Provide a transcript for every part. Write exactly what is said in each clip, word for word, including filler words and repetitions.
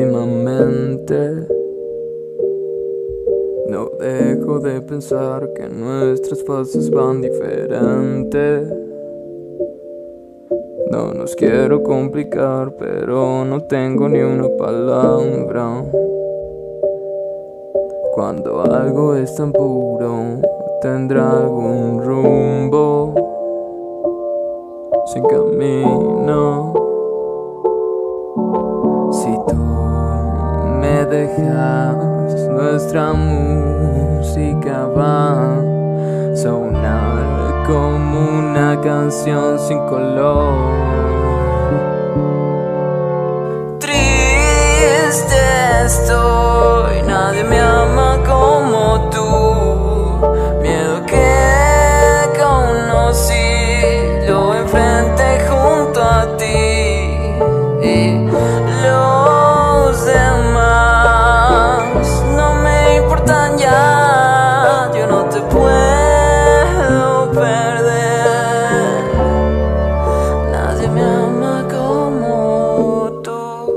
últimamente no dejo de pensar que nuestras fases van diferentes. No nos quiero complicar, pero no tengo ni una palabra. Cuando algo es tan puro, tendrá algún rumbo sin camino. Si tú me dejas, nuestra música va a sonar como una canción sin color. Triste estoy, nadie me ama como tú. Miedo que conocí, lo enfrenté junto a ti. Y los demás no me importan ya, yo no te puedo perder. Nadie me ama como tú.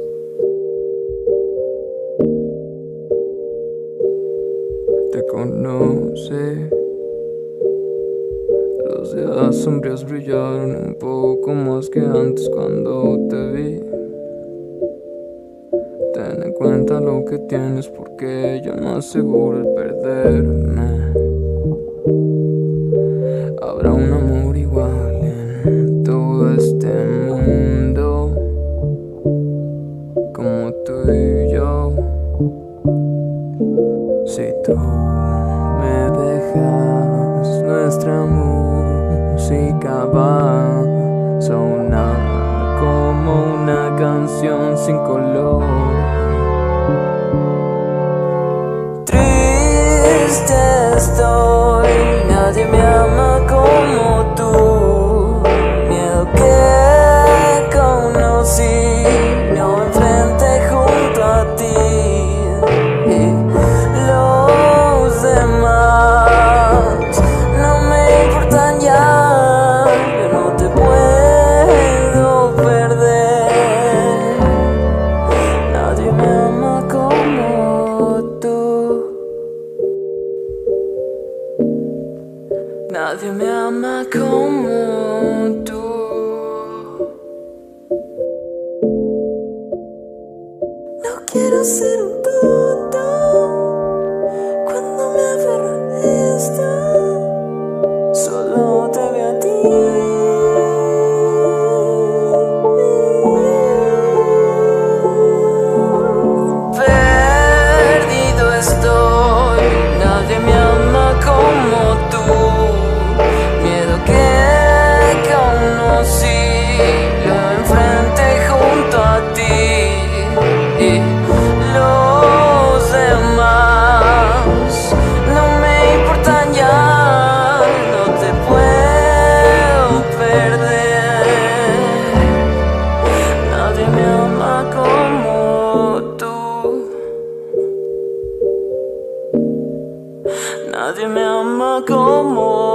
Te conoce, los días sombríos brillaron un poco más que antes cuando te vi. Ten en cuenta lo que tienes, porque yo no aseguro el perderme. Habrá un amor igual en todo este mundo como tú y yo. Si tú me dejas, nuestra música va a sonar como una canción sin color. Triste estoy, nadie me ama como tú. Miedo que conocí, lo enfrenté junto a ti. Y los demás no me importan ya, yo no te puedo perder. Nadie me ama como tú. Nadie me ama como tú. No quiero ser un tonto cuando me aferro a esto. Solo te veo a ti. Perdido estoy, nadie me ama como tú. Miedo que conocí, lo enfrenté junto a ti. Y los demás no me importan ya, no te puedo perder. Nadie me ama como tú. Nadie me ama como